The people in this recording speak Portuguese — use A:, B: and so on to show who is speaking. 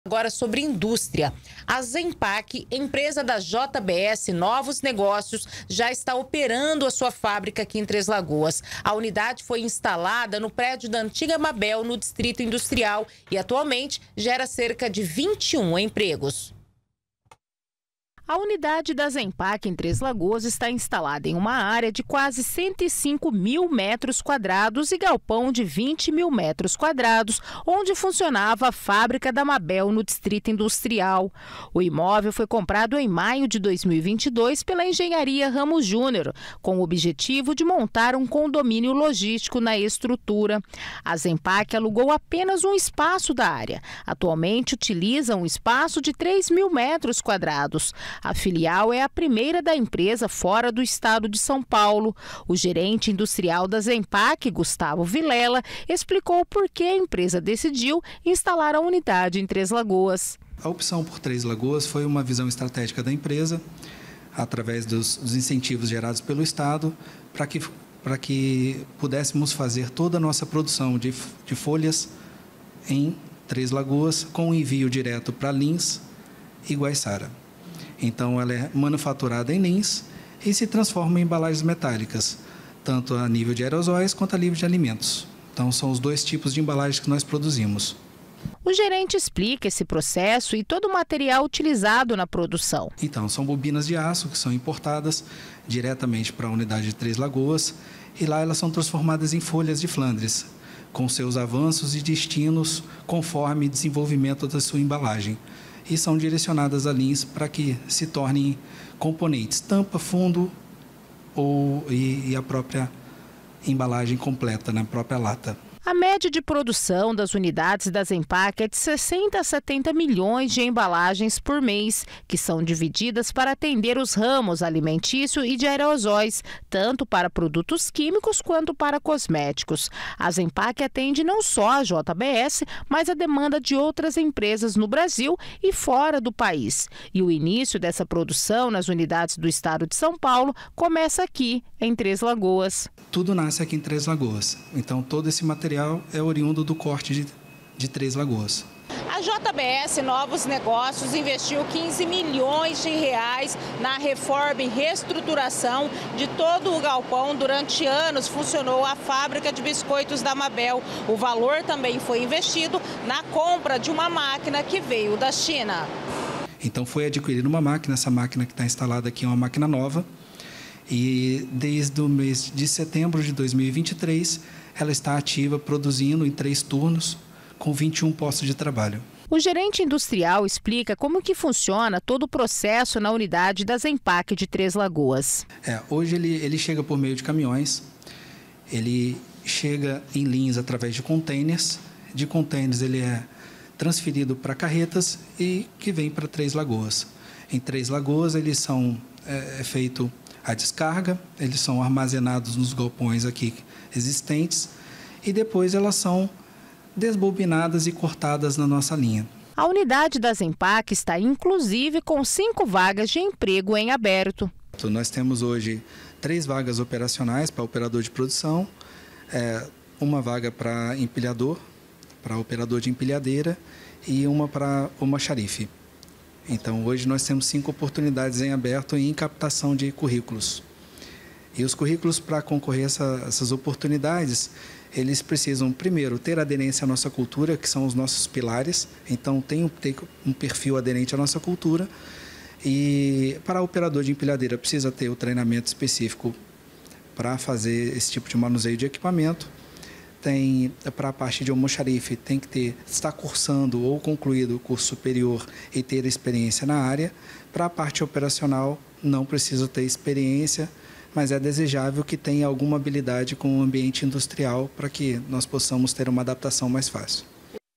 A: Agora sobre indústria. A Zenpac, empresa da JBS Novos Negócios, já está operando a sua fábrica aqui em Três Lagoas. A unidade foi instalada no prédio da antiga Mabel, no Distrito Industrial, e atualmente gera cerca de 21 empregos. A unidade da Zenpac em Três Lagoas está instalada em uma área de quase 105 mil metros quadrados e galpão de 20 mil metros quadrados, onde funcionava a fábrica da Mabel no Distrito Industrial. O imóvel foi comprado em maio de 2022 pela Engenharia Ramos Júnior, com o objetivo de montar um condomínio logístico na estrutura. A Zenpac alugou apenas um espaço da área. Atualmente utiliza um espaço de 3 mil metros quadrados. A filial é a primeira da empresa fora do estado de São Paulo. O gerente industrial da Zenpac, Gustavo Vilela, explicou por que a empresa decidiu instalar a unidade em Três Lagoas.
B: A opção por Três Lagoas foi uma visão estratégica da empresa, através dos incentivos gerados pelo Estado, para que pudéssemos fazer toda a nossa produção de folhas em Três Lagoas, com envio direto para Lins e Guaiçara. Então, ela é manufaturada em Lins e se transforma em embalagens metálicas, tanto a nível de aerosóis quanto a nível de alimentos. Então, são os dois tipos de embalagens que nós produzimos.
A: O gerente explica esse processo e todo o material utilizado na produção.
B: Então, são bobinas de aço que são importadas diretamente para a unidade de Três Lagoas e lá elas são transformadas em folhas de Flandres, com seus avanços e destinos conforme desenvolvimento da sua embalagem. E são direcionadas a Lins para que se tornem componentes, tampa, fundo e a própria embalagem completa, na própria lata.
A: A média de produção das unidades da Zenpac é de 60 a 70 milhões de embalagens por mês, que são divididas para atender os ramos alimentício e de aerosóis, tanto para produtos químicos quanto para cosméticos. A Zenpac atende não só a JBS, mas a demanda de outras empresas no Brasil e fora do país. E o início dessa produção nas unidades do estado de São Paulo começa aqui, em Três Lagoas.
B: Tudo nasce aqui em Três Lagoas. Então, todo esse material é oriundo do corte de Três Lagoas.
A: A JBS Novos Negócios investiu 15 milhões de reais na reforma e reestruturação de todo o galpão. Durante anos funcionou a fábrica de biscoitos da Mabel. O valor também foi investido na compra de uma máquina que veio da China.
B: Então foi adquirida uma máquina, essa máquina que está instalada aqui é uma máquina nova. E desde o mês de setembro de 2023, ela está ativa, produzindo em 3 turnos, com 21 postos de trabalho.
A: O gerente industrial explica como que funciona todo o processo na unidade da Zenpac de Três Lagoas.
B: Hoje ele chega por meio de caminhões, ele chega em Lins através de containers. De containers ele é transferido para carretas e que vem para Três Lagoas. Em Três Lagoas eles são feito a descarga, eles são armazenados nos galpões aqui existentes e depois elas são desbobinadas e cortadas na nossa linha.
A: A unidade da Zenpac está inclusive com 5 vagas de emprego em aberto.
B: Nós temos hoje 3 vagas operacionais para operador de produção, uma vaga para empilhador, para operador de empilhadeira e uma para almoxarife. Então, hoje nós temos 5 oportunidades em aberto e em captação de currículos. E os currículos, para concorrer a essas oportunidades, eles precisam, primeiro, ter aderência à nossa cultura, que são os nossos pilares. Então, tem um perfil aderente à nossa cultura. E para operador de empilhadeira, precisa ter o treinamento específico para fazer esse tipo de manuseio de equipamento. Para a parte de almoxarife, tem que estar cursando ou concluído o curso superior e ter experiência na área. Para a parte operacional, não precisa ter experiência, mas é desejável que tenha alguma habilidade com o ambiente industrial para que nós possamos ter uma adaptação mais fácil.